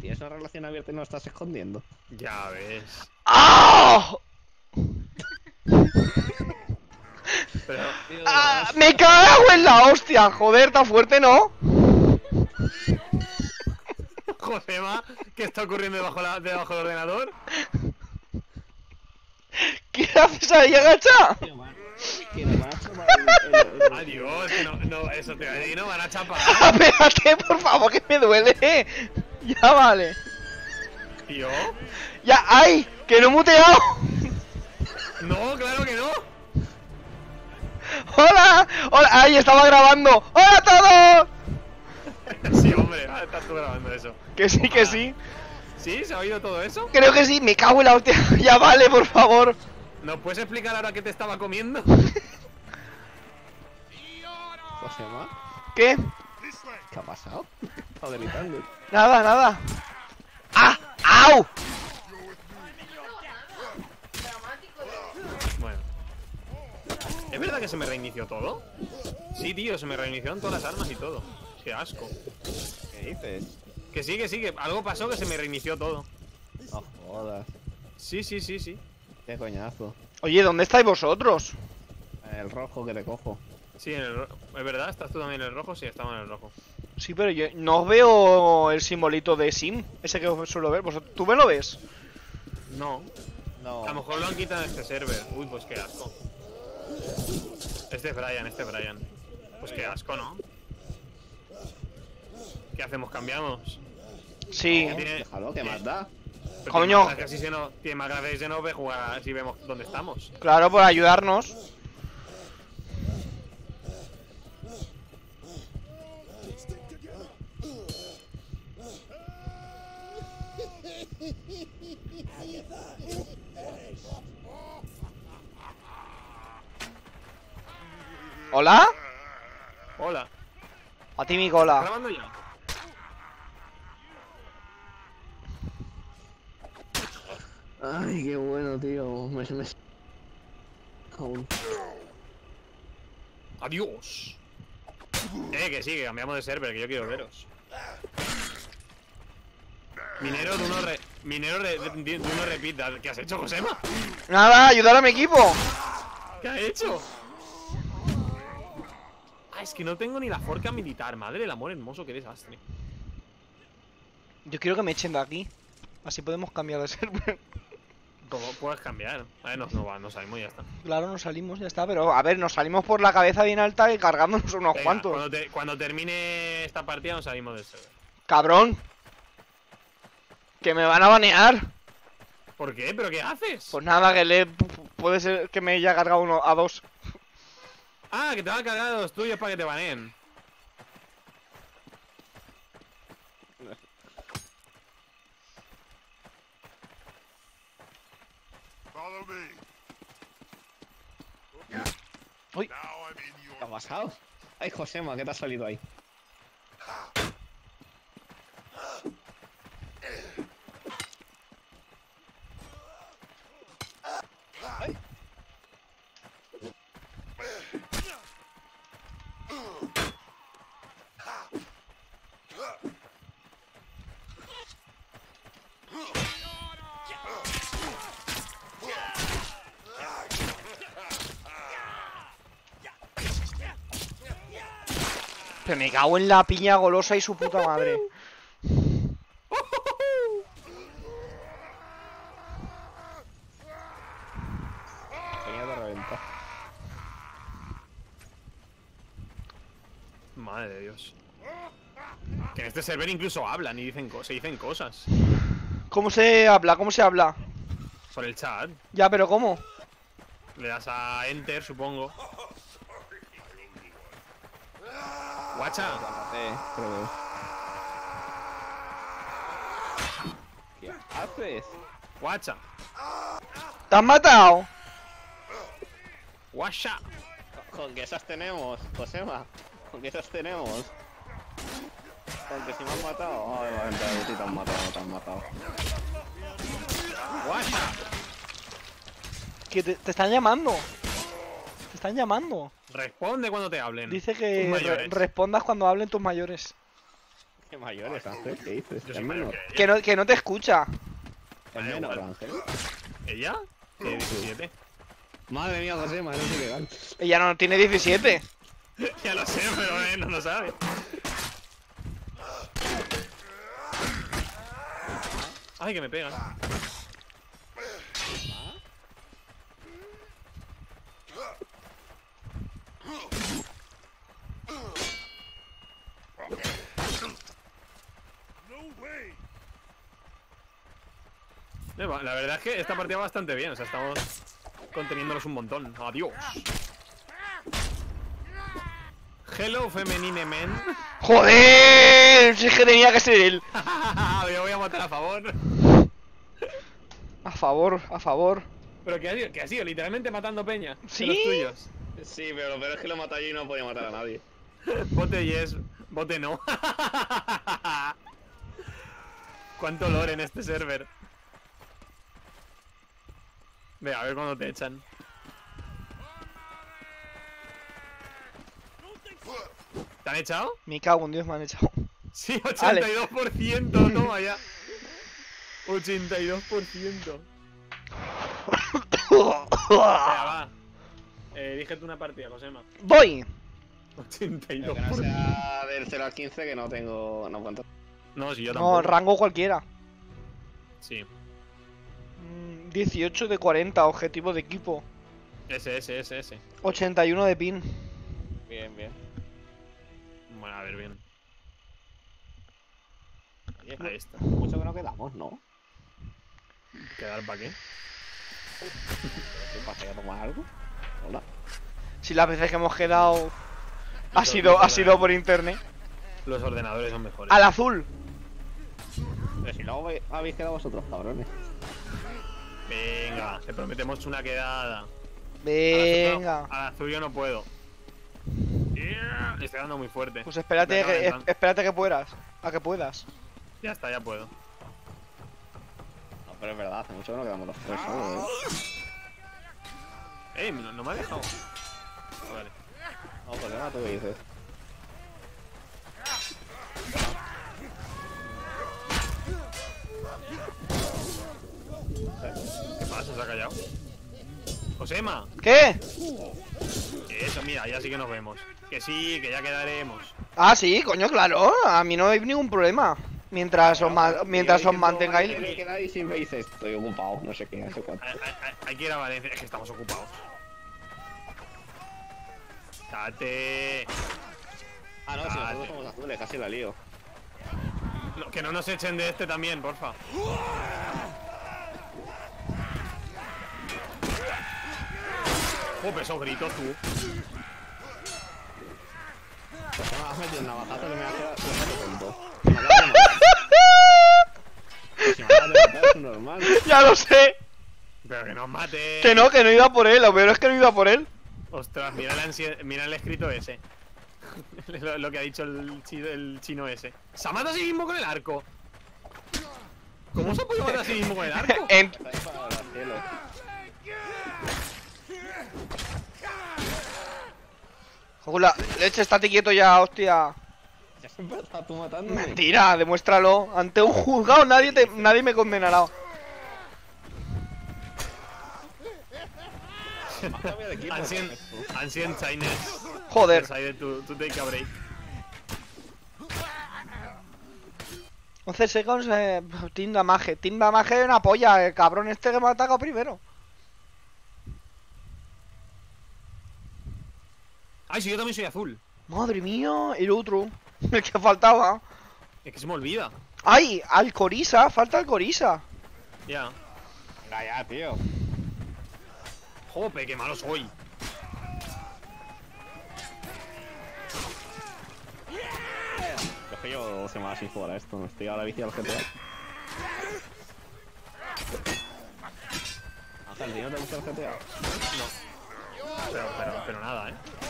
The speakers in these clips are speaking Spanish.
¿Tienes una relación abierta y no la estás escondiendo? Ya ves. ¡Ah! Pero... ¡Ah! ¡Me cago en la hostia! Joder, tan fuerte, ¿no? Josema, ¿qué está ocurriendo debajo del ordenador? ¿Qué haces ahí, agacha? Que nos van a chapar Adiós, que no, eso te va a decir, no van a chapar. Espérate, por favor, que me duele. Ya vale. ¿Tío? Ya, ¡ay! ¡Que no he muteado! No, claro que no. ¡Hola! ¡Hola! ¡Ay, estaba grabando! ¡Hola a todos! Sí, hombre, estás tú grabando eso. Que sí, que sí. ¿Sí? ¿Se ha oído todo eso? Creo que sí. Me cago en la hostia. Ya vale, por favor. ¿Nos puedes explicar ahora qué te estaba comiendo? Josema, ¿Qué? ¿qué ha pasado? Está gritando. Nada, nada. ¡Ah! ¡Au! Bueno. ¿Es verdad que se me reinició todo? Sí, tío, se me reiniciaron todas las armas y todo. Qué asco. ¿Qué dices? Que sí, que algo pasó que se me reinició todo. No jodas. Sí. Qué coñazo. Oye, ¿dónde estáis vosotros? El rojo que te cojo. Sí, en el ¿es verdad? ¿Estás tú también en el rojo? Sí, estamos en el rojo. Sí, pero yo no os veo el simbolito de Sim. Ese que os suelo ver. ¿Tú me lo ves? No. No. A lo mejor lo han quitado en este server. Uy, pues qué asco. Este es Brian. Pues qué asco, ¿no? ¿Qué hacemos? ¿Cambiamos? Sí. ¿Qué tiene? Déjalo, ¿qué más da? Pero Coño. tiene más gracia si se nos ve jugar, si vemos dónde estamos. Claro, por ayudarnos. ¿Hola? Hola. A ti mi ¿Estás cola. grabando ya? Ay, qué bueno, tío. Aún. Adiós. Que sí, que cambiamos de server, que yo quiero veros. Minero de uno repita. ¿Qué has hecho, Josema? Nada, ayudar a mi equipo. ¿Qué ha hecho? Ah, es que no tengo ni la forca militar. Madre del amor hermoso, qué desastre. Yo quiero que me echen de aquí. Así podemos cambiar de server. ¿Cómo puedes cambiar? A ver, no salimos y ya está. Claro, nos salimos, ya está. Pero a ver, nos salimos por la cabeza bien alta y cargándonos unos Venga, cuantos. cuando termine esta partida nos salimos del server. Cabrón. Que me van a banear. ¿Por qué? ¿Pero qué haces? Pues nada, que puede ser que me haya cargado uno a dos. Ah, que te van a cargar los tuyos para que te baneen. Uy. ¿Qué ha pasado? Ay, Josema, ¿qué te ha salido ahí? Ay. Pero me cago en la piña golosa y su puta madre. Coño, te reventa. Madre de Dios. Que en este server incluso hablan y se dicen cosas. ¿Cómo se habla? ¿Cómo se habla? Por el chat. Ya, pero ¿cómo? Le das a Enter, supongo. Guacha. Creo. ¿Qué haces? Guacha. ¿Te has matado? Guacha. ¿Con qué esas tenemos, Josema? ¿Con qué esas tenemos? Con que si me han matado. Ay, vale, sí te han matado, te han matado. Guacha. Que te están llamando. Te están llamando. Responde cuando te hablen. Dice Tus que mayores. respondas cuando hablen tus mayores. ¿Qué mayores, Ángel? ¿Qué dices? Yo Es soy mayor menor. que ella. Que no te escucha. Es Da menor, igual. Ángel. ¿Ella? Tiene 17. Madre mía, José, madre mía, qué legal. Ella no tiene 17. Ya lo sé, pero no lo sabe. Ay, que me pegan. La verdad es que esta partida va bastante bien, o sea, estamos conteniéndolos un montón. Adiós. Hello, femenine men. ¡Joder! Si es que tenía que ser él. Yo voy a matar a favor. A favor, a favor. Pero que ha sido literalmente matando peña. de ¿Sí? Los tuyos. Sí, pero lo peor es que lo maté yo y no podía matar a nadie. Bote yes, bote no. Cuánto lore en este server. Ve, a ver cuándo te echan. ¿Te han echado? Me cago en Dios, me han echado. Sí, Vale. 82%, toma ya. 82%. Venga, va. Elígete una partida, Josema. Voy. 82%. Pero que no sea del 0 al 15 que no tengo... no cuento. No, si yo No, tampoco. rango cualquiera. Sí. 18 de 40, objetivo de equipo. Ese. 81 de pin. Bien, bien. Bueno, a ver, bien. Y es Ahí está. mucho que no quedamos, ¿no? ¿Quedar para qué? ¿Qué pasa? ¿Que tomar algo? Hola. Si las veces que hemos quedado ha Los sido ordenadores. por internet. Los ordenadores son mejores. Al azul. Pero si luego habéis quedado vosotros, cabrones. Venga, te prometemos una quedada. Venga. Al azul yo no puedo. Estoy dando muy fuerte. Pues espérate Me acaba de que, entrar. espérate que puedas. A que puedas. Ya está, ya puedo. No, pero es verdad, hace mucho que no quedamos los tres solos, No me ha dejado. Vale. No, pues nada, tú qué dices. ¿Qué pasa? ¿Se ha callado? Josema. ¿Qué? Eso, mira, ya sí que nos vemos. Que sí, que ya quedaremos. Ah, sí, coño, claro. A mí no hay ningún problema. Mientras os mantengáis. Que quedáis y me dices, estoy ocupado, no sé qué, no sé cuánto. Hay que ir a Valencia. Es que estamos ocupados. Date. Ah, no, si nosotros somos azules, casi la lío. No, que no nos echen de este también, porfa. Joder, esos gritos, tú. Pues me has metido un navajazo que me ha quedado tonto. Si me acabas de matar, es normal. Ya lo sé. Pero que nos mate. Que no iba por él. Lo peor es que no iba por él. Ostras, mira el escrito ese. lo que ha dicho el chino ese. Se ha matado a sí mismo con el arco. ¿Cómo se ha podido matar a sí mismo con el arco? Está ahí para el cielo. Joder, leche, estate quieto ya, hostia. Ya siempre estás tú matándome. Mentira, demuéstralo. Ante un juzgado nadie me condenará. Cambia de equipo. Ancient Chinese. Joder. Decided to take a break. 11 seconds, Team Damage. Team Damage es una polla, el cabrón este que me ha atacado primero. Ay, sí, yo también soy azul. Madre mía, el otro. El que faltaba. Es que se me olvida. ¡Ay! Al Corisa, falta el Corisa. Ya. Venga ya, tío. Jope, qué malo soy. Es que yo se me va sin jugar a esto, me estoy ahora vicio al GTA. Ángel, ¿tío no te gusta el GTA? Pero nada,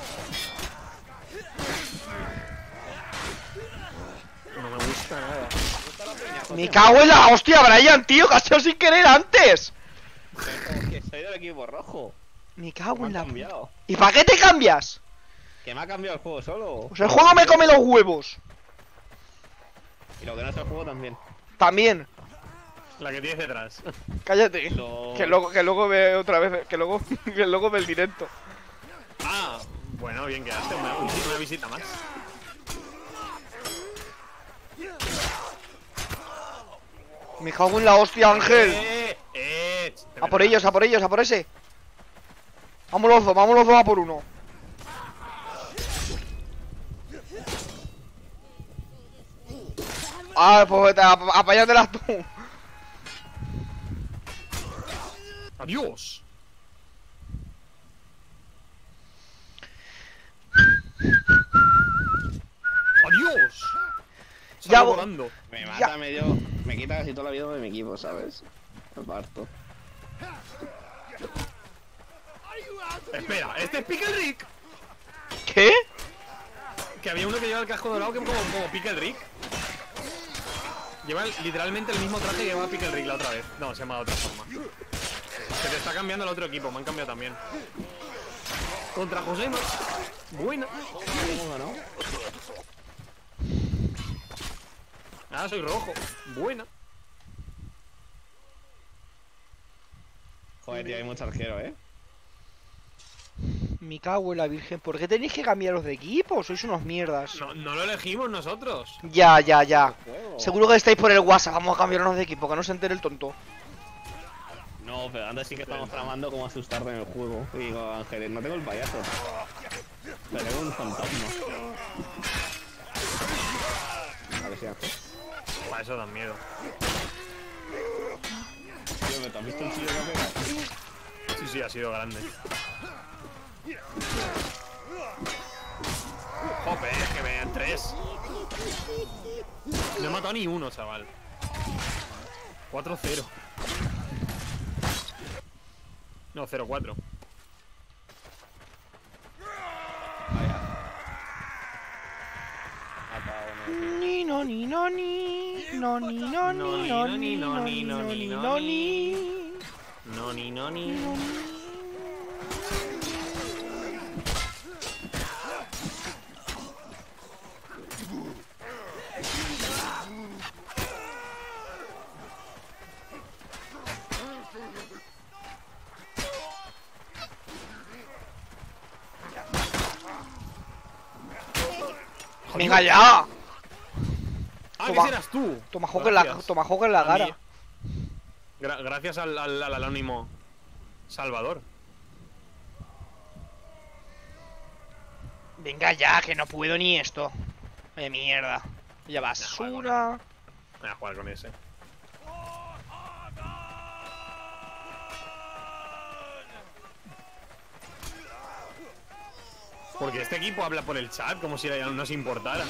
No me gusta nada. Me cago en la hostia, Brian, tío, que ha sido sin querer antes. Que soy del equipo rojo. Me cago Me en ha la... cambiado. ¿Y para qué te cambias? Que me ha cambiado el juego solo. Pues el juego me come los huevos. Y lo que no es el juego también. También. La que tienes detrás. Cállate. Lo... Que luego ve otra vez. Que luego ve el directo. Ah, bueno, bien quedaste. Una visita más. Me cago en la hostia, Ángel. A por ellos, a por ellos, a por ese. Vámonos dos a por uno. Ah, pues apáñatelas tú. Adiós. Adiós. Ya Salgo vo- volando. Me Ya. mata medio... Me quita casi toda la vida de mi equipo, ¿sabes? Me parto. Espera, este es Pickle Rick. ¿Qué? Que había uno que lleva el casco dorado que es como Pickle Rick. Lleva literalmente el mismo traje que llevaba Pickle Rick la otra vez. No, se llama de otra forma. Se te está cambiando el otro equipo, me han cambiado también. Contra Josema. Buena. ¿Cómo ganó? Ah, soy rojo. Buena. Joder, tío, hay mucho arquero, ¿eh? Me cago en la virgen. ¿Por qué tenéis que cambiaros de equipo? Sois unos mierdas. No lo elegimos nosotros. Ya. Juego. Seguro que estáis por el WhatsApp. Vamos a cambiarnos de equipo, que no se entere el tonto. No, pero antes sí que estamos tramando cómo asustarte en el juego. Y digo, Ángeles, no tengo el payaso. Pero tengo un fantasma. A ver si Ángel. Para eso dan miedo. Tío, ¿me te has visto el tío que ha pegado? Sí, ha sido grande. Jope, que me dan 3. No he matado ni uno, chaval. 4-0. No, 0-4. Vaya. Matado uno. Ni no ni no ni no ni no ni no ni no ni no ni no ni. No. Venga ya. Ah, que Toma. serás tú. Tomahawk en la A mí. cara. Gracias al anónimo Salvador. Venga ya, que no puedo ni esto. Vaya mierda. Ya basura. Voy a jugar con ese. Porque este equipo habla por el chat como si no nos importara.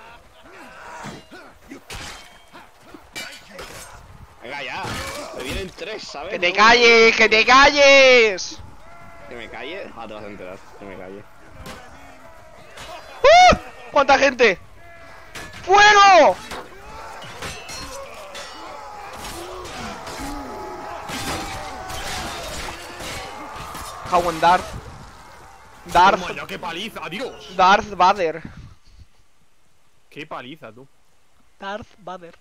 Venga ya. Me vienen 3, ¿sabes? ¡Que te calles! ¡Que te calles! Que me calle. Ah, te vas a enterar. Que me calle. ¡Cuánta gente! ¡Fuego! Cago en Darth. Toma ya, qué paliza, adiós. Darth Vader. Qué paliza, tú. Darth Vader.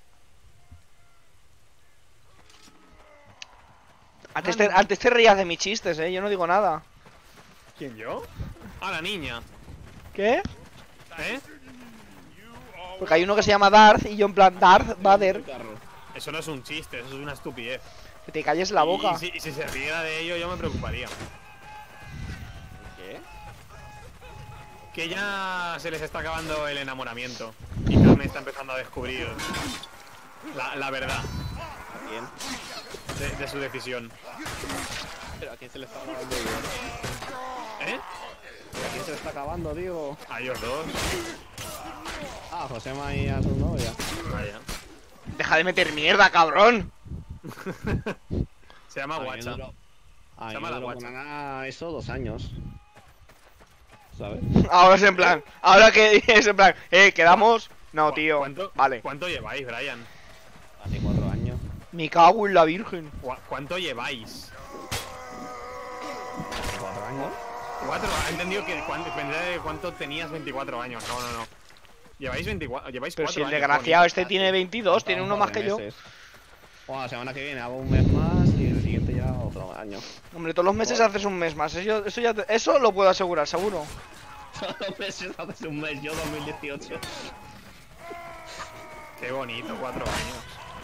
Antes te reías de mis chistes, yo no digo nada. ¿Quién, yo? Ah, la niña. ¿Qué? ¿Eh? Porque hay uno que se llama Darth y yo en plan Darth Vader. Eso no es un chiste, eso es una estupidez. Que te calles la boca. Y si se riera de ello, yo me preocuparía. ¿Qué? Que ya se les está acabando el enamoramiento. Y Carmen está empezando a descubrir la verdad ¿A quién? de su decisión. Pero a quién se le está acabando, digo. ¿Eh? ¿A quién se le está acabando, digo? A ellos dos. Ah, Josema y a su novia. Vaya. Deja de meter mierda, cabrón. Se llama Guacha. Ah, Se llama la guacha. con Ana eso 2 años. ¿Sabes? Ahora es en plan. Ahora que es en plan. ¿Quedamos? No, tío. Vale. ¿Cuánto lleváis, Brian? Hace 4 años. Me cago en la virgen. ¿Cuánto lleváis? Hace 4 años. 4. He entendido que cuánto tenías 24 años. No. Lleváis 24, lleváis Pero 4 si el años, desgraciado Bonnie. este tiene 22, tiene uno más que yo. Bueno, la semana que viene hago un mes más y el siguiente ya otro año. Hombre, todos los meses haces un mes más. Eso lo puedo asegurar, seguro. Todos los meses haces un mes, yo 2018. Qué bonito, 4 años.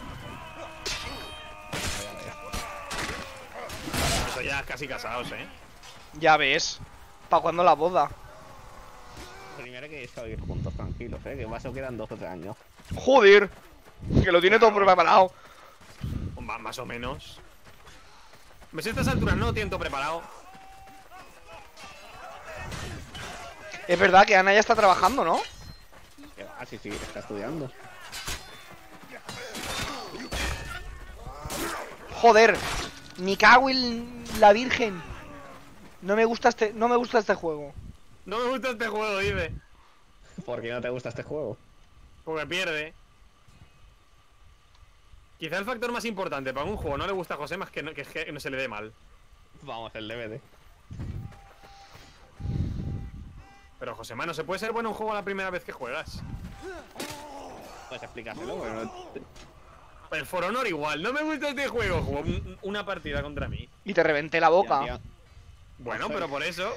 Eso ya casi casados, Ya ves. ¿Para cuándo la boda? Primero hay que vivir juntos, tranquilos, que más o quedan 2 o 3 años. Joder. Que lo tiene todo preparado. Más o menos. ¿Ves? A estas alturas no lo tienen todo preparado. Es verdad que Ana ya está trabajando, ¿no? Ah, sí, está estudiando. Joder. Me cago en la virgen. No me gusta este juego. No me gusta este juego, dice. ¿Por qué no te gusta este juego? Porque pierde. Quizá el factor más importante para un juego no le gusta a José más que que no se le dé mal. Vamos, el DVD. Pero Josema, no se puede ser bueno en un juego la primera vez que juegas. Puedes explicárselo, pero no... El For Honor igual, no me gusta este juego. Jugó una partida contra mí. Y te reventé la boca. Tía. Bueno, Ángel. pero por eso.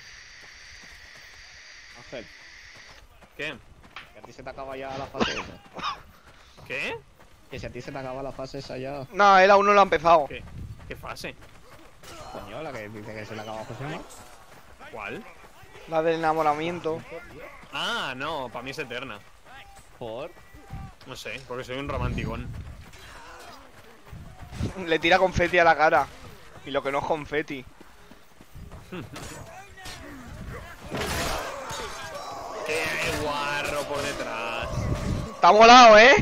Ángel, ¿Qué? que a ti se te acaba ya la fase esa. ¿Qué? Que si a ti se te acaba la fase esa ya... No, él aún no lo ha empezado. ¿Qué fase? Coño, la que dice que se le acaba a Josema. ¿Cuál? La del enamoramiento. Ah, no, para mí es eterna. ¿Por? No sé, porque soy un romanticón. Le tira confeti a la cara. Y lo que no es confeti. ¡Qué guarro por detrás! Está molado, ¿eh?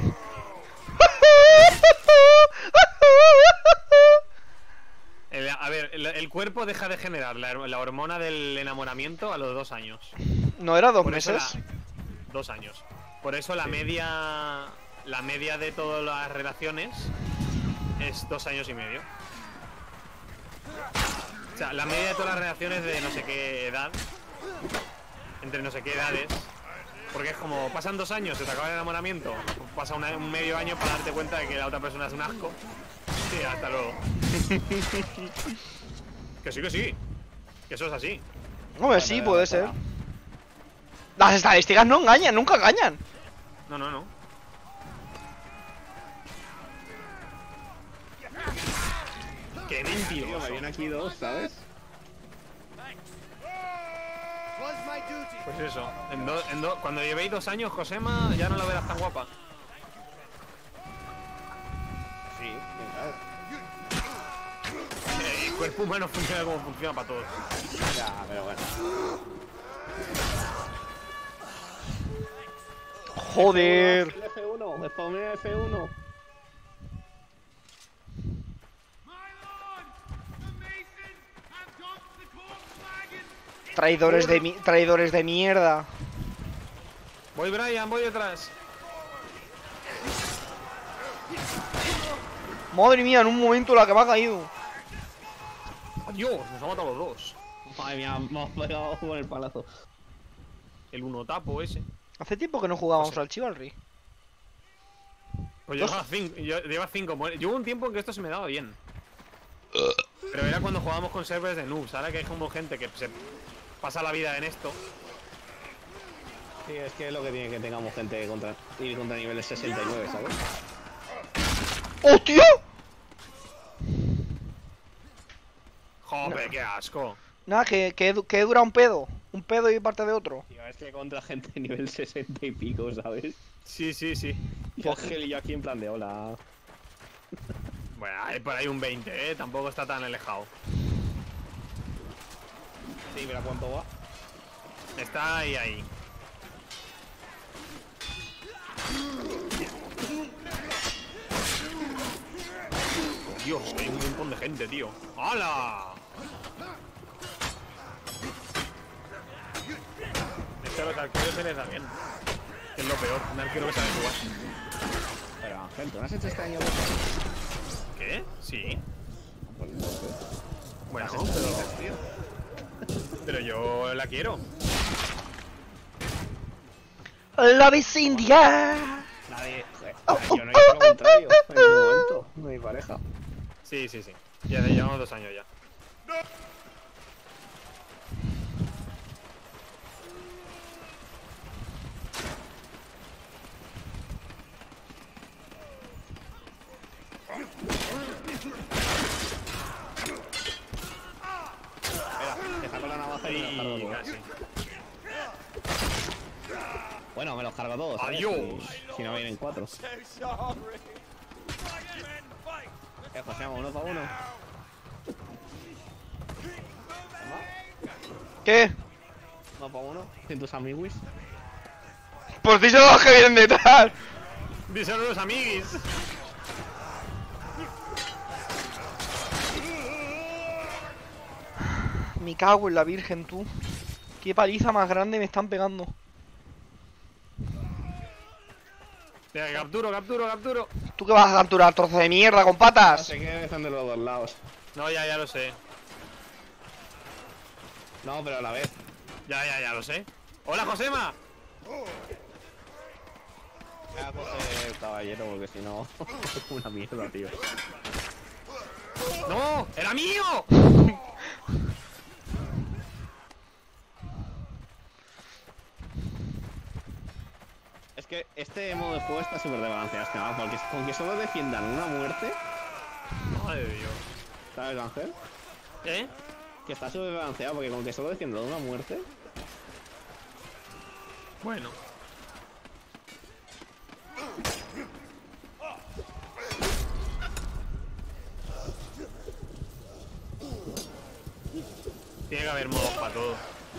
A ver, el cuerpo deja de generar la hormona del enamoramiento a los 2 años. ¿No era 2 Por eso meses? 2 años. Por eso la media de todas las relaciones es 2 años y medio. O sea, la media de todas las relaciones de no sé qué edad, entre no sé qué edades, porque es como, pasan 2 años, se te acaba el enamoramiento, pasa un medio año para darte cuenta de que la otra persona es un asco. Sí, hasta luego. Que sí. Que eso es así. Hombre, sí, puede ser. Las estadísticas no engañan, nunca engañan. No. Qué Tío, mentiroso. me vienen aquí 2, ¿sabes? Pues eso, cuando llevéis 2 años, Josema, ya no la verás tan guapa. Sí, quién sabe. El cuerpo humano funciona como funciona para todos. Ya, pero bueno. Joder. El F1, spawné F1. Traidores de mierda. Voy, Brian, voy detrás. Madre mía, en un momento la que me ha caído. Adiós, nos ha matado los 2. Madre mía, me has pegado con el palazo. El uno tapo ese. Hace tiempo que no jugábamos al Chivalry. Pues lleva 5. Lleva 5. Llevo un tiempo en que esto se me daba bien. Pero era cuando jugábamos con servers de noobs. Ahora que hay como gente que se pasa la vida en esto. Sí, es que es lo que tiene que tengamos gente ir contra niveles 69, ¿sabes? ¡Hostia! Joder, qué asco. Nada, que dura un pedo. Un pedo y parte de otro. Tío, es que contra gente de nivel 60 y pico, ¿sabes? Sí. Y Ángel y yo aquí en plan de hola. Bueno, hay por ahí un 20, tampoco está tan alejado. Sí, mira cuánto va. Está ahí. Dios, hay un montón de gente, tío. ¡Hala! Es que a los arqueros se les da bien. Que es lo peor, un arquero que sabe jugar. Pero Ángel, ¿tú no has hecho este año? ¿Qué? Sí. Pues no sé. Bueno, ¿Has hecho dices, tío? pero yo la quiero. Love is India. Nadie. Yo no he hecho lo contrario. En ningún momento. Mi pareja. Sí. Ya llevamos 2 años ya. Espera, que saco la navaja y me los cargo todos. Casi. Bueno, me los cargo todos. ¿sabes? Adiós. Si no vienen 4. José, uno para uno. ¿Qué? Uno para uno. Sin tus amiguis. Pues díselo a los que vienen detrás. Díselo a los amiguis. Me cago en la virgen, tú. Qué paliza más grande me están pegando. Venga, capturo. ¿Tú qué vas a capturar, trozo de mierda con No patas? sé qué están de los dos lados. No, ya lo sé. No, pero a la vez. Ya lo sé. ¡Hola, Josema! Voy a coger el caballero porque si no. Es una mierda, tío. ¡No! ¡Era mío! Es que este modo de juego está súper desbalanceado, este mapa, porque con que solo defiendan una muerte, Madre de Dios. ¿sabes, Ángel? ¿Eh? Que está súper desbalanceado, porque con que solo defiendan una muerte. Bueno. Tiene que haber modos para todo.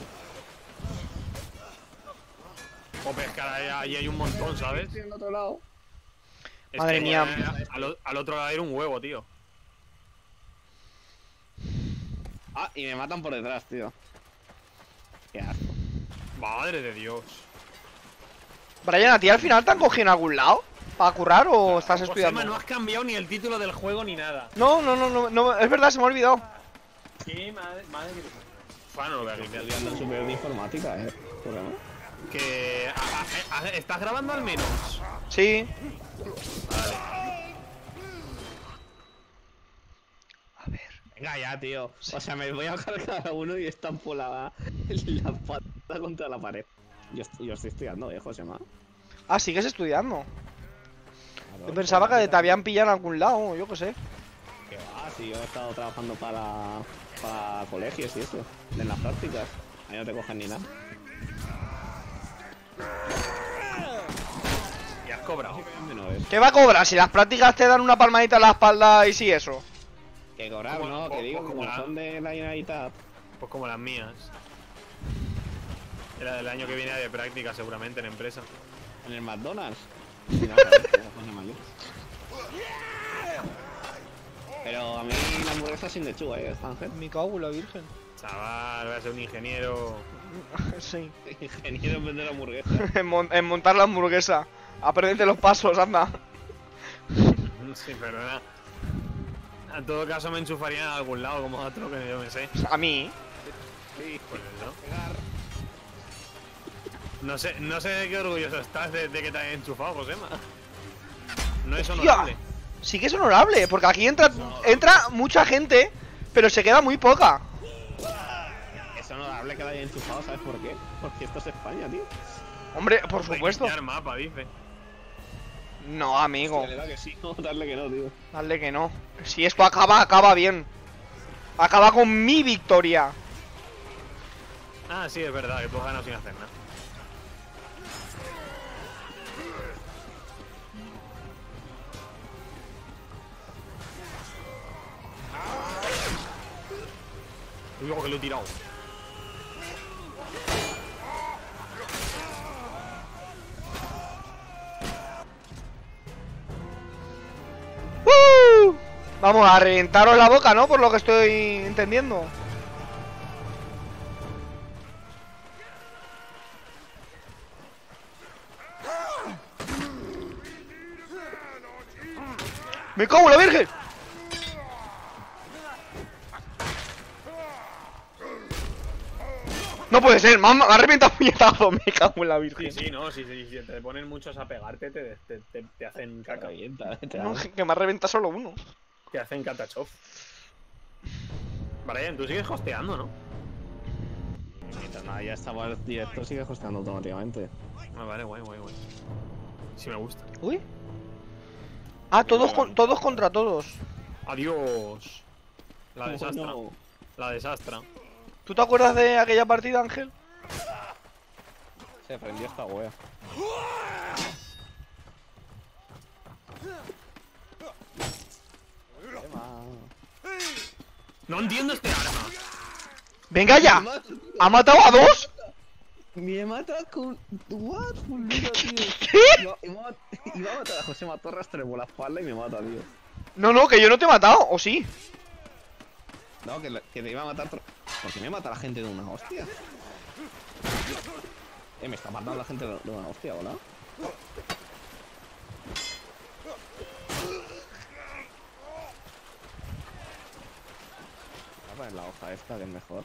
O pescar ahí hay un montón, ¿sabes? Estoy en otro lado. Es Madre que, mía. al otro lado era un huevo, tío. Ah, y me matan por detrás, tío. Qué asco. Madre de Dios. Brian, ¿a ti al final te han cogido en algún lado? ¿Para currar o estás estudiando? Josema, no has cambiado ni el título del juego ni nada. No, es verdad, se me ha olvidado. ¿Qué? Madre que te... Bueno, no lo voy a limpiar. Estoy andando superior de informática, ¿Por qué no? Que... ¿Estás grabando al menos? Sí. Vale. A ver. Venga ya, tío. O sea, me voy a cargar a uno y estampo la pata contra la pared. Yo estoy estudiando, Josema. Ah, sigues estudiando. Claro, Yo pensaba que te habían pillado en algún lado, yo qué sé. Que va, si yo he estado trabajando para colegios y eso. En las prácticas. Ahí no te cogen ni nada. Y has cobrado. Menores. ¿Qué va a cobrar? Si las prácticas te dan una palmadita en la espalda y sí eso. Que cobrar, Como- no, que digo, como como la- son de la Generalitat. Pues como las mías. Era del año que viene de práctica seguramente en empresa. En el McDonald's. Sí, no, coño, mayor. Pero a mí la hamburguesa sin lechuga, Ángel. Me cago en la virgen. Chaval, voy a ser un ingeniero. Sí. Ingeniero en vender hamburguesa. En montar la hamburguesa. A perderte los pasos, anda. Sí, perdona. En todo caso me enchufarían en algún lado, como otro que yo me sé. A mí. Sí, Pues eso. pegar. No sé de qué orgulloso estás de que te hayan enchufado, Josema. No es Hostia. honorable. Sí que es honorable, porque aquí entra mucha gente, pero se queda muy poca. Es honorable que la haya enchufado, ¿sabes por qué? Porque esto es España, tío. Hombre, por Hay que supuesto. enseñar mapa, dice. No, amigo. Le da que sí, no, darle que no, tío. Dale que no. Si esto acaba bien. Acaba con mi victoria. Ah, sí, es verdad, que tú has ganado sin hacer nada. Luego que lo he tirado. Vamos a reventaros la boca, ¿no? Por lo que estoy entendiendo. ¡Me cago en la virgen! No puede ser, me ha reventado un puñetazo, me cago en la virgen. Sí, no, si te ponen muchos a pegarte, te hacen caca. No, que me ha reventado solo uno. Te hacen catachov. Brian, tú sigues hosteando, ¿no? Mientras nada, ya estaba el directo, sigue hosteando automáticamente. Ah, vale, guay. Sí me gusta. Uy. Ah, todos contra todos. Adiós. La desastra. No. La desastra. ¿Tú te acuerdas de aquella partida, Ángel? Se prendió esta wea. No entiendo este arma. ¡Venga ya! ¿Ha matado a dos? Me mata con... What? Tío. ¿Qué? Iba a matar a José Matorra, por la espalda y me mata, tío. No, que yo no te he matado, ¿o sí? No, que te iba a matar... ¿Por qué me mata la gente de una hostia? Me está matando la gente de una hostia, ¿hola? Voy a poner la hoja esta, que es mejor.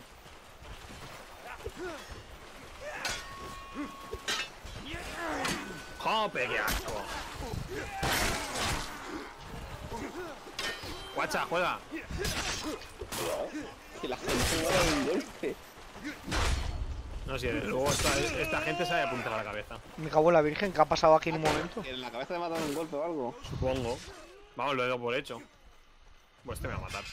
¡Jope, qué asco! Guacha, juega. Que la gente muere de un golpe. No sé, luego esta gente sabe apuntar a la cabeza. Me cago en la virgen, ¿qué ha pasado aquí en un momento? ¿En la cabeza le mataron un golpe o algo? Supongo. Vamos, lo he dado por hecho. Pues te voy a matar.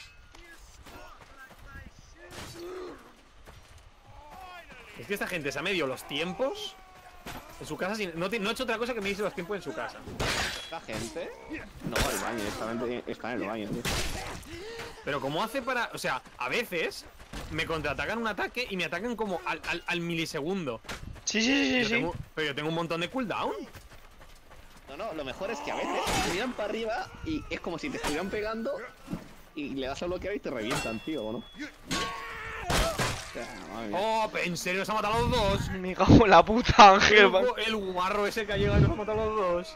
Es que esta gente se ha medido los tiempos en su casa sin... No ha hecho otra cosa que medirse los tiempos en su casa. ¿Esta gente? No va al baño, está en el baño, tío. Pero ¿cómo hace para...? O sea, a veces me contraatacan un ataque y me atacan como al milisegundo. Sí. Pero yo tengo un montón de cooldown. No, lo mejor es que a veces miran para arriba y es como si te estuvieran pegando y le das a bloquear y te revientan, tío, ¿o no? O sea, madre mía. Oh, ¿en serio se han matado los dos? Me cago en la puta, Ángel. El guarro ese que ha llegado y nos ha matado los dos.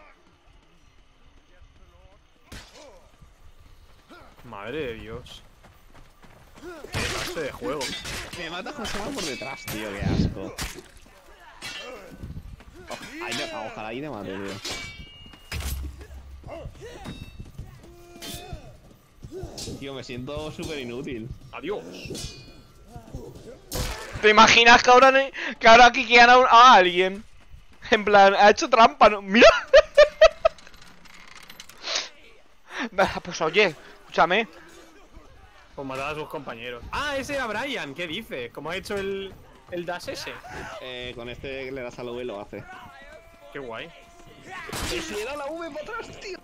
Madre de Dios. Qué clase de juego. Me mata José Mar por detrás, tío, qué asco. Ojalá ahí te mate, tío. Tío, me siento súper inútil. Adiós. ¿Te imaginas que ahora quiquean a alguien? En plan, ha hecho trampa, ¿no? ¡Mira! Pues oye, escúchame. Pues matar a sus compañeros. Ah, ese era Brian, ¿qué dice? ¿Cómo ha hecho el dash ese? Con este le das a la V y lo hace. Qué guay. ¡Me si era la V para atrás, tío!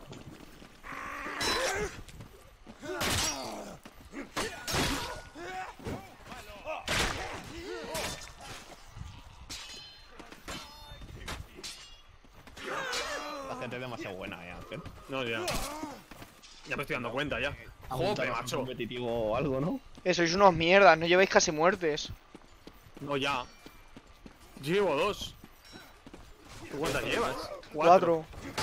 La gente es demasiado buena, Ángel. No, ya. Ya me estoy dando cuenta, ya. Joder, macho. Competitivo o algo, ¿no? Sois unos mierdas, no lleváis casi muertes. No, ya. Yo llevo 2. ¿Tú cuántas llevas? 4.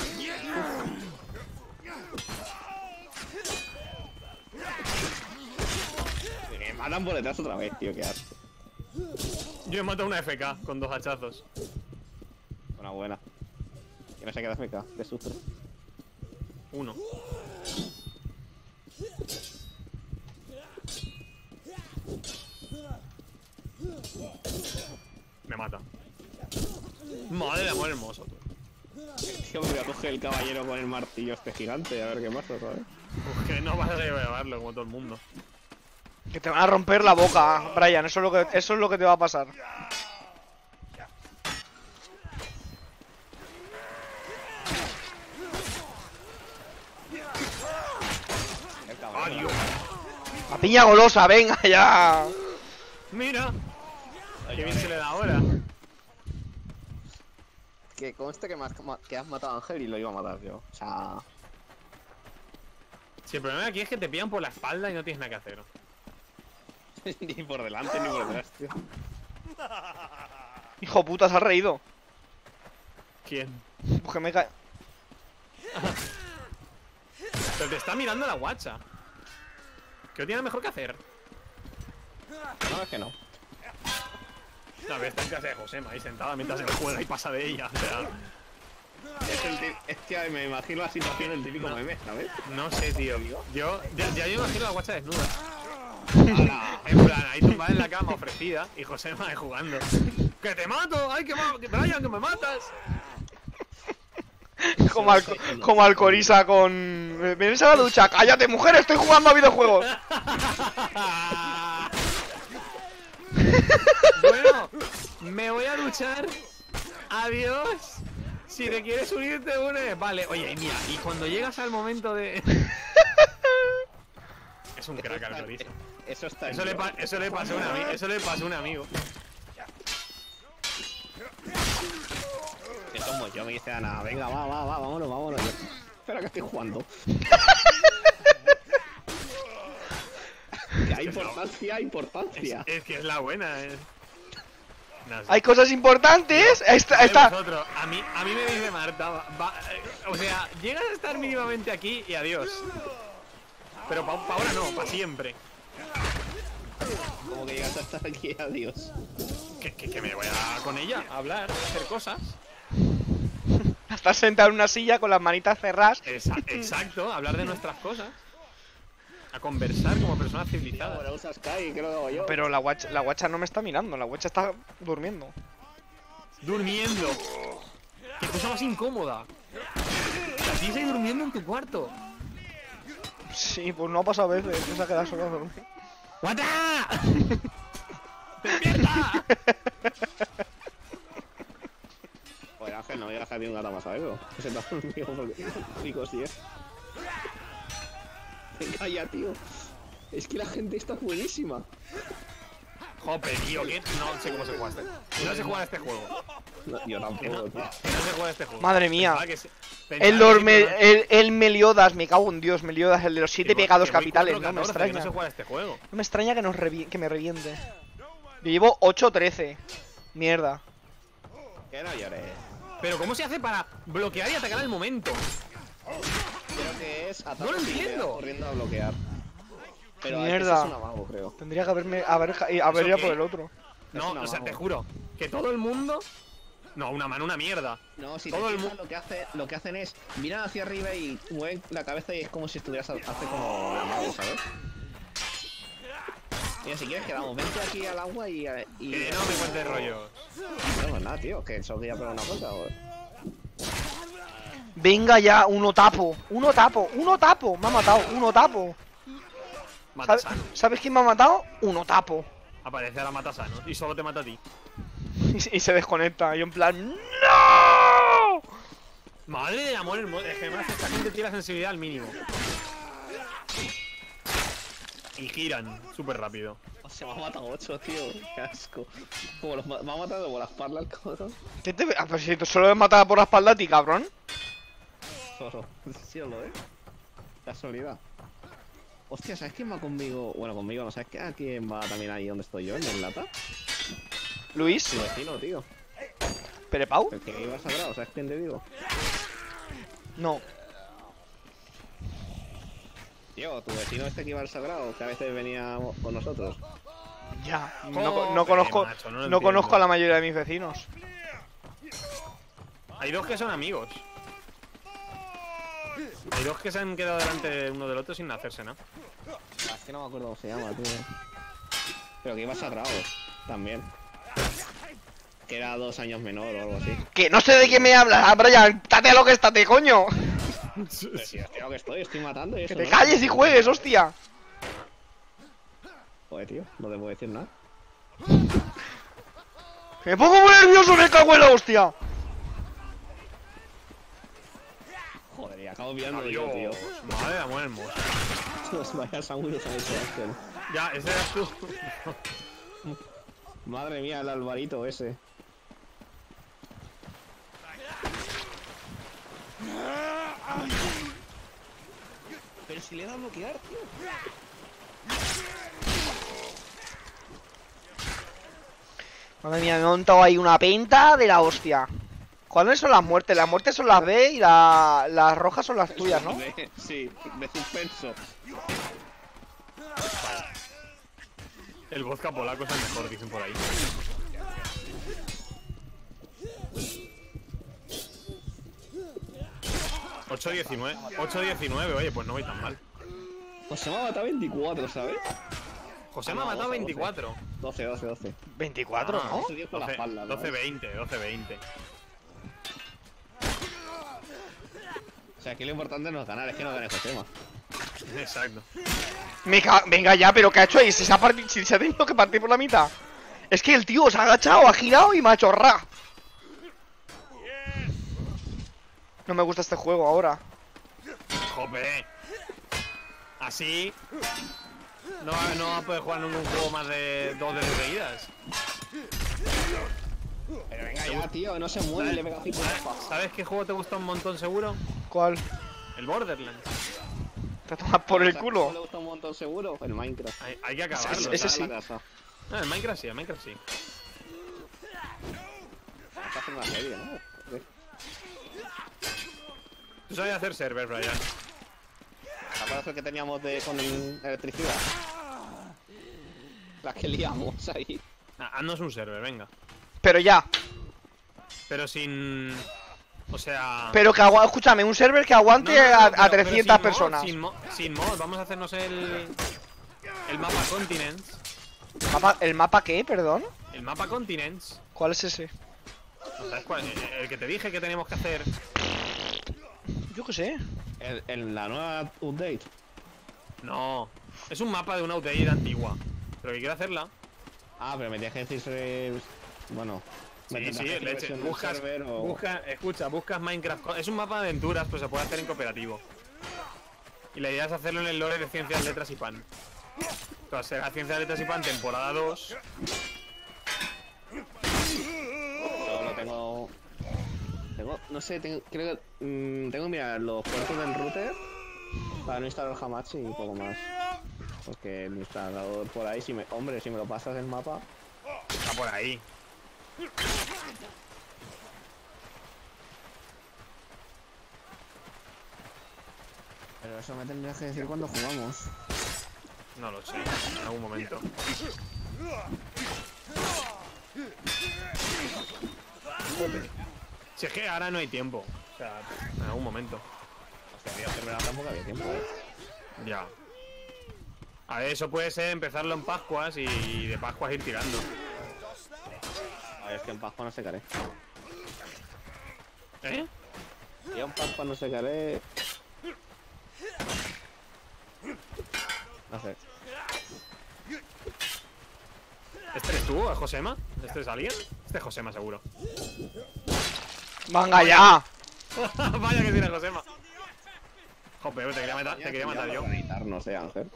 Me matan por detrás otra vez, tío, qué asco. Yo he matado una FK con 2 hachazos. Una buena. Que no se queda FK, de susto. 1. Me mata. Madre de amor hermoso, tú. Tío, me voy a coger el caballero con el martillo este gigante, a ver qué pasa, ¿sabes? Uf, que no vas a llevarlo como todo el mundo. Que te van a romper la boca, Brian, eso es lo que te va a pasar. Adiós. La piña golosa, venga ya. Mira. Qué bien se le da ahora. Que conste que has matado a Ángel y lo iba a matar yo. O sea... Si el problema aquí es que te pillan por la espalda y no tienes nada que hacer. ni por delante ni por detrás, tío. Hijo puta, se ha reído. ¿Quién? Pues que me cae. Pero te está mirando la guacha. ¿Qué no tiene mejor que hacer? No, es que no. La vez está en casa de Josema, ahí sentada mientras él juega y pasa de ella. O sea, Es que me imagino la situación del típico meme, ¿sabes? no sé, tío. Yo me imagino la guacha desnuda. ¡Hala! En plan, ahí tumbada en la cama ofrecida y Josema ahí jugando. ¡Que te mato! ¡Ay, que Brian, que me matas! Como Alcoriza con... ¿Vienes a la ducha? ¡Cállate, mujer! ¡Estoy jugando a videojuegos! Bueno, me voy a duchar. Adiós. Si te quieres unir, te unes. Vale, oye, mira, y cuando llegas al momento de... Es un crack, Alcoriza. Eso está Eso le pasó a un amigo. Eso le pasó a un amigo. Que somos yo, me dice Ana, venga, va, vámonos. Yo, espera que estoy jugando. Que hay importancia. Es que es la buena. No sé. ¡Hay cosas importantes! Está... Vosotros, a mí me dice Marta, o sea, llegas a estar mínimamente aquí y adiós. Pero pa ahora no, para siempre. Como que llegas a estar aquí, adiós. Que me voy a con ella a hablar, a hacer cosas. Estás sentado en una silla con las manitas cerradas. Exacto, a hablar de nuestras cosas. A conversar como personas civilizadas. Ahora usas Sky, que lo hago yo. Pero la guacha no me está mirando, la guacha está durmiendo. Durmiendo. Qué cosa más incómoda. A ti estás durmiendo en tu cuarto. Sí, pues no ha pasado a veces, se ha quedado sola a dormir. ¡Guata! ¡Despierta! Joder, Ángel, no me digas que había un gato más a eso. Que se te ha dormido porque rico sí es. Venga ya, tío. Es que la gente está buenísima. Jope, tío, que no sé cómo se juega este. No sé jugar a este juego. No, yo tampoco, tío. No sé jugar a este juego. Madre mía. Pensaba que El Meliodas, me cago en Dios, Meliodas, el de los 7 pecados que voy capitales, 4-14, no me que extraña. No sé jugar a este juego. No me extraña que me reviente. Yo llevo 8-13. Mierda. Que no llores. Pero ¿cómo se hace para bloquear y atacar al momento? Creo que es ataque No lo y te vas entiendo. corriendo a bloquear. Pero Mierda. es una mago, creo. Tendría que haber ido qué? por el otro. No, una o sea, mago. te juro que todo el mundo... No, una mano, una mierda. No, si Todo te el fijas, lo que hacen es miran hacia arriba y mueven la cabeza y es como si estuvieras hace como la mago, ¿sabes? Mira, si quieres quedamos, vente aquí al agua y Que no me cuentes rollos. No, pues nada, tío, que solo quería probar una cosa, joder. Venga ya, uno tapo. Me ha matado, uno tapo. Matasano. ¿Sabes quién me ha matado? Uno tapo. Aparece a la Matasano y solo te mata a ti. Y se desconecta. Y yo en plan, ¡no! Madre del amor hermoso. Es que además esta gente tiene la sensibilidad al mínimo. Y giran súper rápido. O sea, me ha matado 8, tío, qué asco. Como me ha matado por la espalda el cabrón. ¿Qué te pero si tú solo me matas por la espalda a ti, cabrón. Solo, sí os lo ve. Casualidad. Hostia, ¿sabes quién va conmigo? Bueno, conmigo no, ¿sabes a quién va también ahí donde estoy yo, en el lata? Luis, Mi vecino, tío. Perepau. El que iba sagrado, ¿sabes quién te digo? No. Tío, tu vecino este que iba al sagrado, que a veces venía con nosotros. Ya. Joder, No conozco. macho, no lo No conozco entiendo. a la mayoría de mis vecinos. Hay dos que son amigos. Hay dos que se han quedado delante uno del otro sin hacerse, ¿no? Es que no me acuerdo cómo se llama, tío. Pero que iba sagrado, también. Que era 2 años menor o algo así. Que no sé de qué me hablas, Brian. Tate a lo que estate, coño. Pero si hostia, lo que estoy matando y Que eso. te ¿no? calles y juegues, hostia. Joder, tío, no te puedo decir nada. Que me pongo muy nervioso, me cago en la hostia. Joder, y acabo viendo yo, tío. Adiós. Madre de amor hermoso. Los vaya sándwiches han hecho Ángel. Ya, ese eras tú. Madre mía, el Alvarito ese. Pero si le da a bloquear, tío. Madre mía, me he montado ahí una penta de la hostia. ¿Cuáles son las muertes? Las muertes son las B y las rojas son las tuyas, ¿no? Sí, de suspenso. El vodka polaco es el mejor, dicen por ahí. 8-19. 8-19, oye, pues no voy tan mal. José me ha matado 24, ¿sabes? José me ha matado 24. 12. 24, Ah, ¿no? Ese tío con la espalda, ¿no? 12-20, 12-20. O sea, aquí lo importante no es ganar, es que no gane Josema. Exacto. Venga ya, pero ¿qué ha hecho ahí? Si se ha tenido que partir por la mitad. Es que el tío se ha agachado, ha girado y me ha chorrado. No me gusta este juego ahora. Jope. Así no va a poder jugar ningún juego más de 2 veces seguidas. Pero venga ya, tío, no se mueve, le pega 5 ¿Sabes qué juego te gusta un montón seguro? ¿Cuál? El Borderlands. Te tomas por el ¿Le culo. gusta un montón seguro? El Minecraft. Hay que acabarlo. Ese ¿sabes? sí. La casa. No, el Minecraft sí, el Minecraft sí. Hay que hacer una serie, ¿no? Tú sabes hacer server, Brian. ¿Te acuerdas el que teníamos con electricidad? Las que liamos ahí. Haznos un server, venga. Pero ya. Pero sin... O sea... Pero que escúchame, un server que aguante a pero 300 sin personas. mod, sin mod, vamos a hacernos el mapa Continents. ¿El mapa qué, perdón? El mapa Continents. ¿Cuál es ese? ¿No sabes cuál? El que te dije que teníamos que hacer. Yo qué sé. En la nueva update. No. Es un mapa de una update antigua. Pero que quiero hacerla. Ah, pero me tienes que decir bueno. me Sí, tendrás sí, que decir leche. versión del server o... Buscas Minecraft. Es un mapa de aventuras, pues se puede hacer en cooperativo. Y la idea es hacerlo en el lore de Ciencias, Letras y Pan. Entonces será Ciencias, Letras y Pan temporada 2. Solo tengo... No sé, creo que... tengo que mirar los puertos del router para no instalar Hamachi y poco más. Porque el instalador por ahí, hombre, si me lo pasas el mapa... Está por ahí. Pero eso me tendrías que decir cuando jugamos. No lo sé, en algún momento. Si es que ahora no hay tiempo. O sea, en algún momento. Hostia, tío, que tampoco había tiempo, Ya. A ver, eso puede ser empezarlo en Pascuas y de Pascuas ir tirando. A ver, es que en Pascua no se caré. ¿Eh? Y en Pascua no se caré... No sé. ¿Este eres tú, Josema? ¿Este es alguien? Este es Josema, seguro. ¡Venga ya! Vaya que tiene Josema. Joder, te quería matar yo. No sé, Ángel.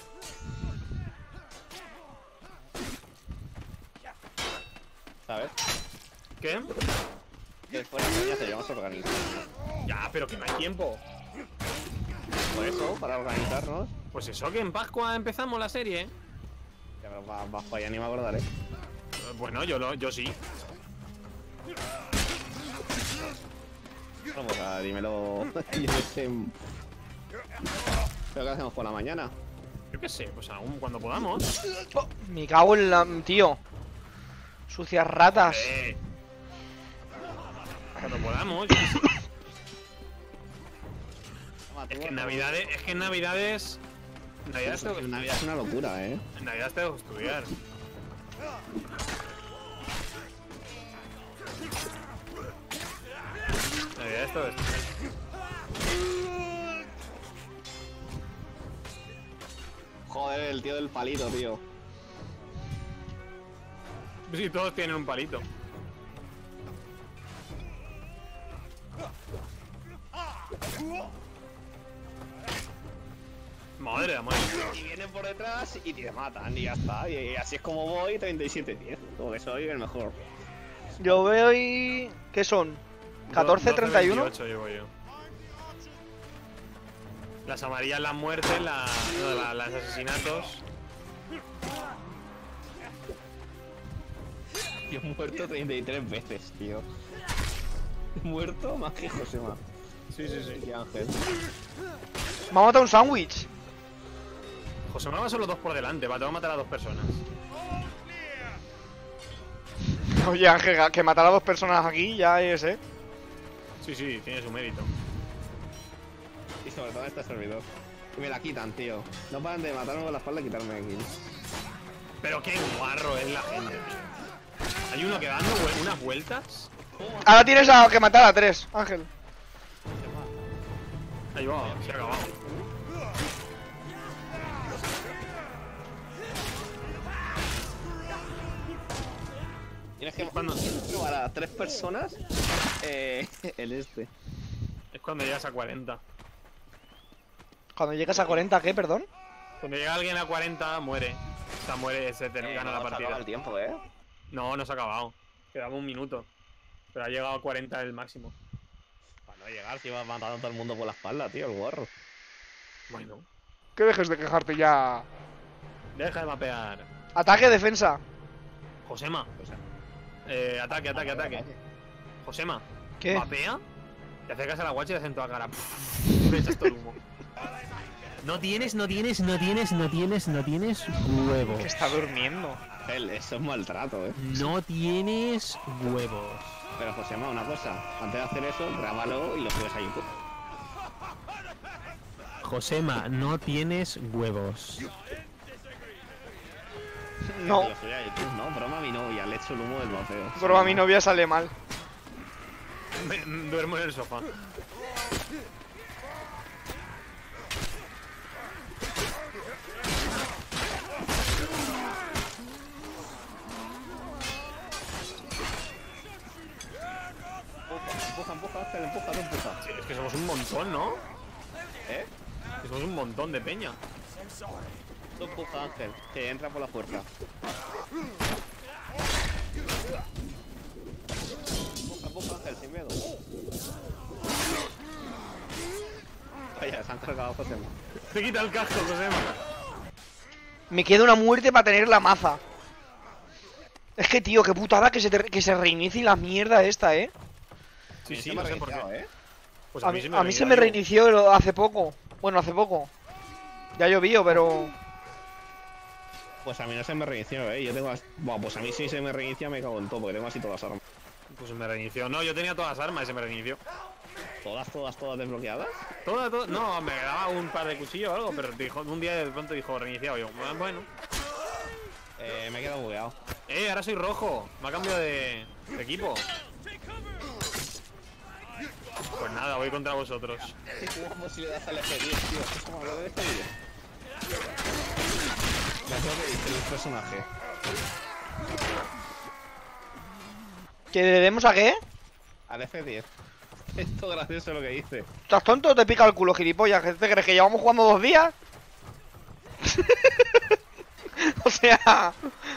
¿Sabes? ¿Qué? Que fuera ya se llama organizar. Ya, pero que no hay tiempo. Por eso, para organizarnos. Pues eso, que en Pascua empezamos la serie. Ya, pero vas para allá ni me acordaré. Bueno, yo sí. Vamos a dímelo. Yo sé. ¿Pero qué hacemos por la mañana? Yo qué sé, pues aún cuando podamos. Oh, me cago en la... Tío. Sucias ratas. Cuando podamos. Yo qué sé. Toma, Es que en Navidades. En Navidades Navidad es una locura, En Navidades tengo que estudiar. Navidades tengo que estudiar. Joder, el tío del palito, tío. Sí, todos tienen un palito. Madre de amor. Y vienen por detrás y te matan y ya está. Y así es como voy, 37-10. Como que soy el mejor. Yo veo y... ¿Qué son? 14-31. 28 llevo yo. Las amarillas, las muertes, las asesinatos. Yo he muerto 33 veces, tío. He muerto más que Josema. Sí, sí, sí. Y Ángel. Me ha matado un sándwich. José me va solo 2 por delante, va, te va a matar a 2 personas. Oye, Ángel, que matar a 2 personas aquí ya es, Sí, sí, tiene su mérito. sobre todo en este servidor. Y me la quitan, tío. No paran de matarme con la espalda y quitarme aquí. Pero qué guarro es la gente, tío. Hay uno que dando unas vueltas. Ahora tienes que matar a 3, Ángel. Ahí va, se ha acabado. Tienes que Cuando- probar a 3 personas el este. Es cuando llegas a 40. Cuando llegas a 40, ¿qué? Perdón. Cuando llega alguien a 40, muere. O sea, muere, gana la partida. el tiempo, No, no se ha acabado. Quedaba un minuto. Pero ha llegado a 40 el máximo. Para no llegar, si vas matando a todo el mundo por la espalda, tío, el guarro. Bueno. Que dejes de quejarte ya. Deja de mapear. Ataque, defensa. Josema. O sea, Ataque. Josema. ¿Qué? ¿Mapea? Te acercas a la guacha y te hacen toda cara. Me echas todo el humo. No tienes huevos. Que está durmiendo. eso es maltrato, No tienes huevos. Pero Josema, una cosa. Antes de hacer eso, grábalo y lo subes a YouTube. Josema, no tienes huevos. No, Que lo subes a YouTube, no, broma a mi novia, le echo el humo del mapeo. pero a mi novia sale mal. Duermo en el sofá. Empuja, Ángel, empuja. Sí, es que somos un montón, ¿no? ¿Eh? Que somos un montón de peña. Tú empuja, Ángel, que entra por la puerta. Empuja, Ángel, sin miedo. Vaya, se han cargado a Josema. Te quita el casco, Josema. Me queda una muerte para tener la maza. Es que, tío, qué putada que se reinicie la mierda esta, Sí, no sé por qué. Pues A mí se me reinició. reinició hace poco. Bueno, hace poco. Ya llovió, pero... Pues a mí no se me reinició, Yo tengo Bueno, pues a mí sí se me reinicia, me cago en todo, porque tengo así todas las armas. Pues me reinició. No, yo tenía todas las armas y se me reinició. ¿Todas desbloqueadas? Todo. No, me daba un par de cuchillos o algo, pero dijo, un día de pronto dijo reiniciado. Yo, bueno. Me he quedado bugueado. Ahora soy rojo. Me ha cambiado de equipo. Pues nada, voy contra vosotros. ¿Cómo posibilidad al F10, tío? Es como hablar de F10. Ya sé lo que dice el personaje. ¿Que le demos a qué? Al F10. Esto gracioso lo que dice. ¿Estás tonto o te pica el culo, gilipollas? ¿Qué te crees que llevamos jugando 2 días? O sea...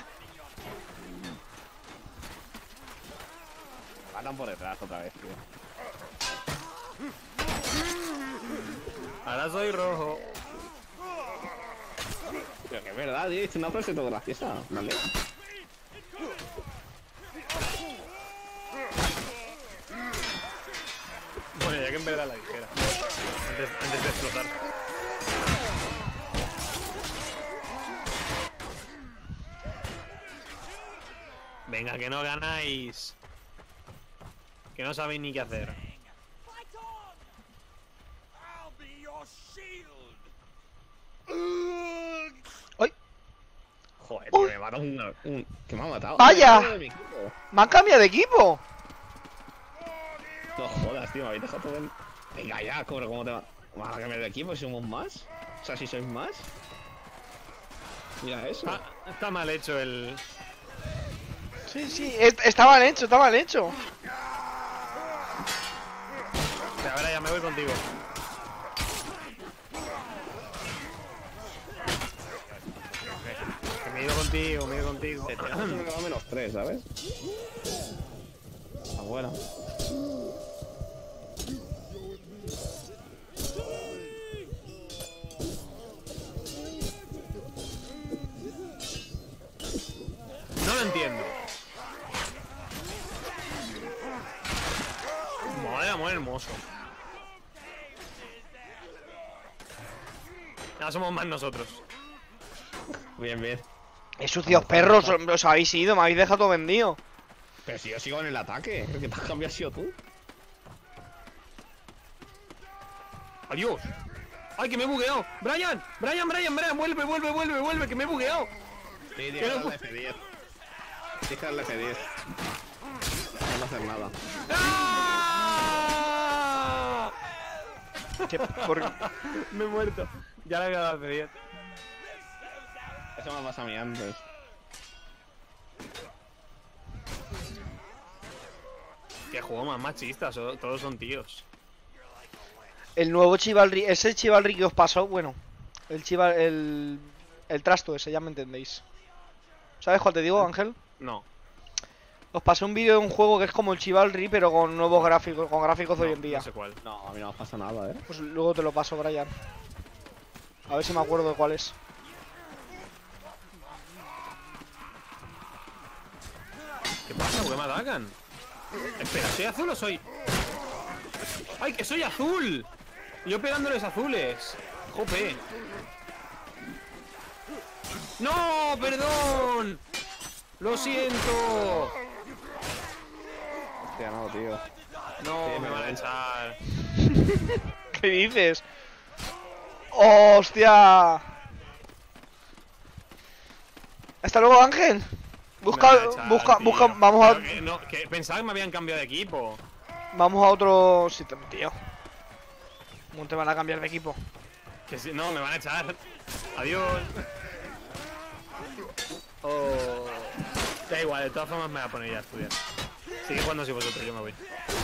Matan por detrás otra vez, tío. Ahora soy rojo. Pero que es verdad, tío. Es una frase todo graciosa. Vale. Bueno, ya que en verdad la dijera. Antes de explotar. Venga, que no ganáis. Que no sabéis ni qué hacer. ¡Ay! Joder, tío, me mata un... que me ha matado. ¡Vaya! De mi equipo. ¡Me han cambiado de equipo! No jodas, tío, me habéis dejado todo el... Venga ya, ¿cómo te va? ¿Vas a cambiar de equipo si somos más? O sea, si sois más. Mira eso. Está mal hecho el... Sí, está mal hecho, está mal hecho. Ahora ya me voy contigo. Que me he ido contigo. Te tengo uno que va menos 3, ¿sabes? Está buena. No lo entiendo. Madre amor hermoso. Ya somos más nosotros. Bien, bien. Sucios perros, os habéis ido, me habéis dejado todo vendido. Pero si yo sigo en el ataque, el que te has cambiado has sido tú. Adiós. ¡Ay, que me he bugueado! ¡Brian! ¡Brian, vuelve! ¡Que me he bugueado! Sí, tío, al F10. Tienes que darle F10. No va a hacer nada. ¡Ah! Por... Me he muerto. Ya le había dado F10. Eso me ha pasado a mí antes. Qué juego más machista, todos son tíos. El nuevo Chivalry, ese Chivalry que os pasó, bueno, el trasto ese, ya me entendéis. ¿Sabes cuál te digo, Ángel? No. Os pasé un vídeo de un juego que es como el Chivalry, pero con nuevos gráficos, con gráficos de hoy en día. No sé cuál. No, a mí no me pasa nada, Pues luego te lo paso, Brian. A ver si me acuerdo de cuál es. ¿Qué pasa? ¿Por qué me atacan? Espera, ¿soy azul o soy...? ¡Ay, que soy azul! Yo pegándoles azules. ¡Jope! ¡No! ¡Perdón! ¡Lo siento! Hostia, no, tío. No, Sí, me me van a vale. echar. ¿Qué dices? ¡Hostia! Hasta luego, Ángel. Busca, Me van a echar, busca, tío. busca, vamos a... Pero que no, que pensaba que me habían cambiado de equipo. Vamos a otro sitio, tío. ¿Cómo te van a cambiar de equipo? Que si, no, me van a echar. Adiós. Oh. Da igual, de todas formas me voy a poner ya a estudiar. Sigue jugando así vosotros, yo me voy.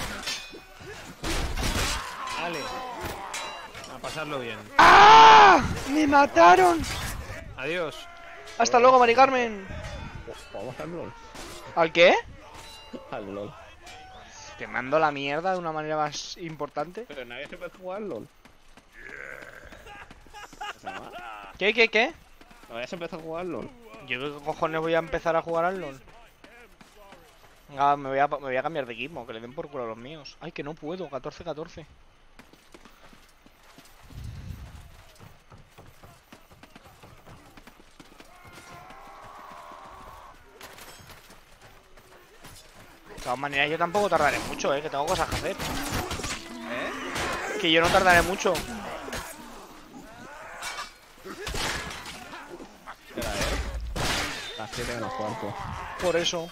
Vale. A pasarlo bien. ¡Ah! ¡Me mataron! Adiós. Hasta luego, Mari Carmen. ¿Vamos al LOL? ¿Al qué? Al LOL. Te mando la mierda de una manera más importante. Pero nadie se puede jugar al LOL. O sea, ¿Qué? nadie se empezó a jugar al LOL. Yo qué cojones voy a empezar a jugar al LOL. Venga, me voy a cambiar de equipo, que le den por culo a los míos. Ay, que no puedo, 14-14. De todas maneras, yo tampoco tardaré mucho, que tengo cosas que hacer. Que yo no tardaré mucho. Espera, Las 7 menos cuarto. Por eso.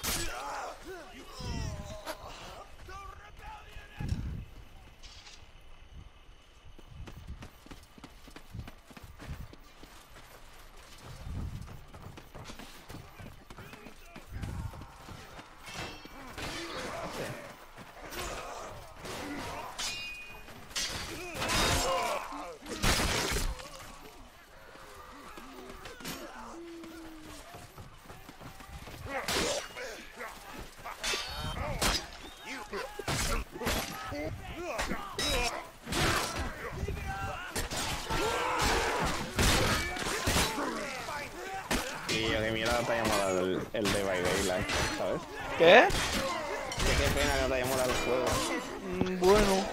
Tío, qué mierda te haya molado el Day by Daylight, ¿sabes? ¿Qué? Qué pena que no te haya molado el juego. Bueno.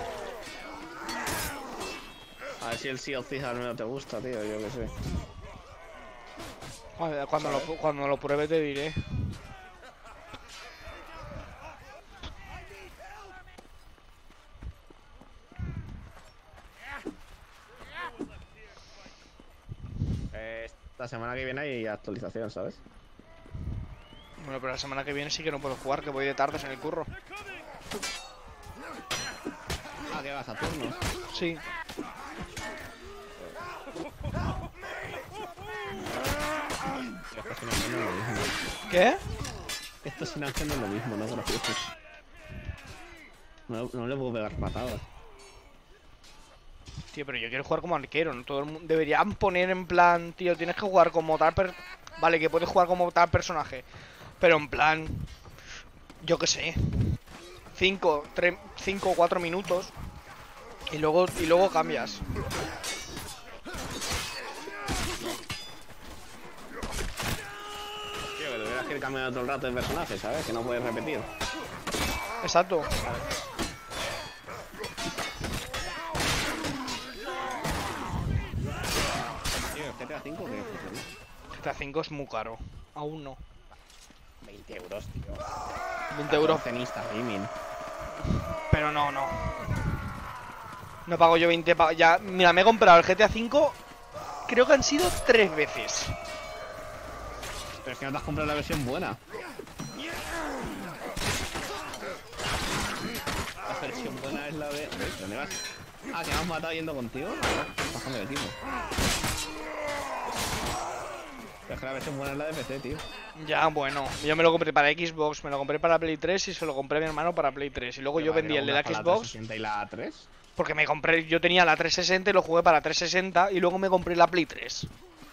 A ver si el Sea of Thieves al menos te gusta, tío, yo qué sé. Cuando lo pruebe te diré. La semana que viene hay actualización, ¿sabes? Bueno, pero la semana que viene sí que no puedo jugar, que voy de tardes en el curro. Ah, que vas a turnos. Sí. Esto sin Ángel no es lo mismo. ¿Qué? Esto sin Ángel no es lo mismo, no es gracioso. No le puedo pegar patadas. Tío, pero yo quiero jugar como arquero, ¿no? Todo el mundo... Deberían poner en plan, tío, tienes que jugar como tal Vale, que puedes jugar como tal personaje. Pero en plan... Yo qué sé. 5 o 4 minutos. Y luego cambias. Tío, que tuvieras que ir cambiando todo el rato de personaje, ¿sabes? Que no puedes repetir. Exacto. Tío, GTA 5 ¿qué es? GTA 5 es muy caro. Aún no. 20 euros, tío. 20 euros. Cenista gaming. Pero no. No pago yo 20 ya, mira, me he comprado el GTA V. Creo que han sido 3 veces. Pero es que no te has comprado la versión buena. La versión buena es la de... ¿Dónde vas? Ah, que me has matado yendo contigo. Bajando de equipo. Pero es que la versión buena es la de PC, tío. Ya, bueno, yo me lo compré para Xbox, me lo compré para Play 3 y se lo compré a mi hermano para Play 3. Y luego yo vendí el de la Xbox. ¿La 360 y la 3? Porque me compré, yo tenía la 360 y lo jugué para 360 y luego me compré la Play 3.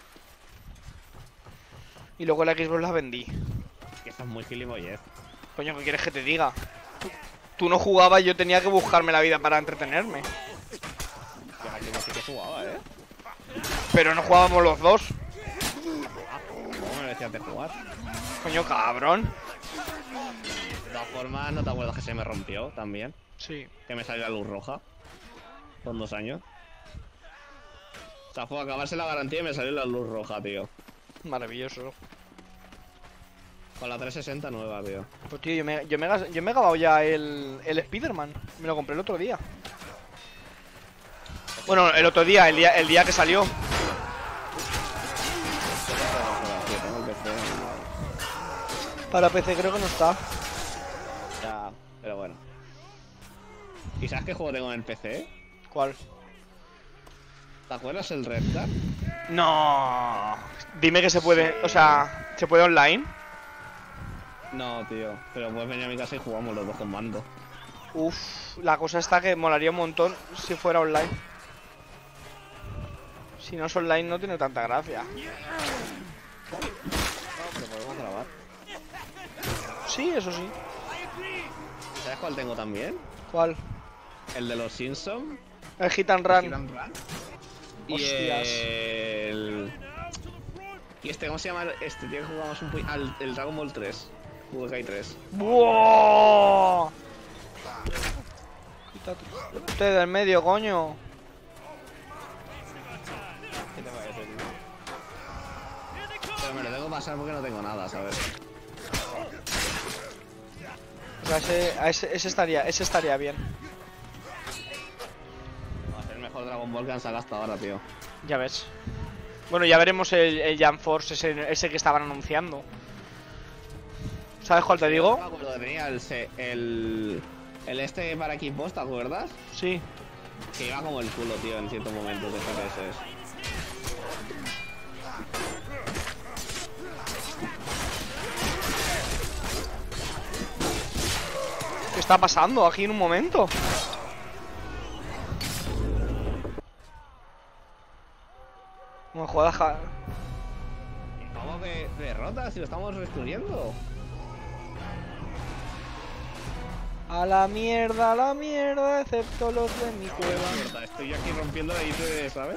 Y luego la Xbox la vendí. Que estás muy gilipollez. Coño, ¿qué quieres que te diga? Tú no jugabas y yo tenía que buscarme la vida para entretenerme. Que aquí no sé que jugaba, ¿eh? Pero no jugábamos los dos. ¿Cómo me decías de jugar? Coño, cabrón. De todas formas, ¿no te acuerdas que se me rompió también? Sí. Que me salió la luz roja. Con 2 años. O sea, fue a acabarse la garantía y me salió la luz roja, tío. Maravilloso. Con la 360 nueva, tío. Pues tío, yo me he acabado ya el Spider-Man. Me lo compré el otro día. Bueno, el otro día, el día que salió. Tengo el PC. Para PC creo que no está. Ya, pero bueno. ¿Y sabes qué juego tengo en el PC? ¿Cuál? ¿Te acuerdas el Red Dead? No. Dime que se puede, o sea, ¿se puede online? No, tío. Pero puedes venir a mi casa y jugamos los dos con mando. Uf, la cosa está que molaría un montón si fuera online. Si no es online no tiene tanta gracia. No, pero podemos grabar. Sí, eso sí. ¿Sabes cuál tengo también? ¿Cuál? El de los Simpsons. El Hit and Run. Hit and Run. Y Hostias. Y este, ¿cómo se llama? Este, tío, que jugamos el Dragon Ball 3. Budokai 3. ¡Buah! Quítate usted del medio, coño. ¿Qué te parece, tío? Pero me lo tengo que pasar porque no tengo nada, ¿sabes? O sea, ese estaría bien. Va a ser el mejor Dragon Ball que han sacado hasta ahora, tío. Ya ves. Bueno, ya veremos el Jump Force, ese que estaban anunciando. ¿Sabes cuál te digo? No me acuerdo que tenía el este para Xbox, ¿te acuerdas? Sí. Que iba como el culo, tío, en ciertos momentos de FPS. ¿Qué está pasando aquí en un momento? Una jugada. ¿Cómo que derrota? Si lo estamos destruyendo. A la mierda, excepto los de mi cueva. Mierda, estoy aquí rompiendo la IT, ¿sabes?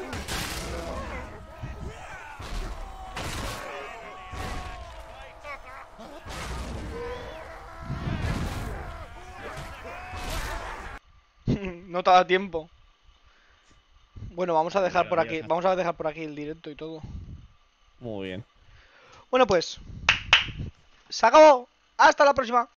No te da tiempo. Bueno, vamos a dejar Pero por aquí, ya vamos a dejar por aquí el directo y todo. Muy bien. Bueno, pues se acabó. Hasta la próxima.